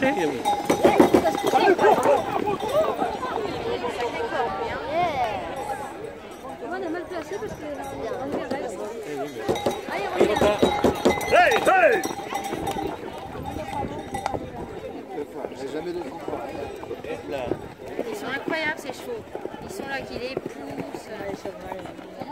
coucher. On a mal placé parce que on verrait. Allez, on Il y va. Hey, hey! J'ai jamais de fois. Ils sont incroyables ces chevaux. Ils sont là qui les poussent.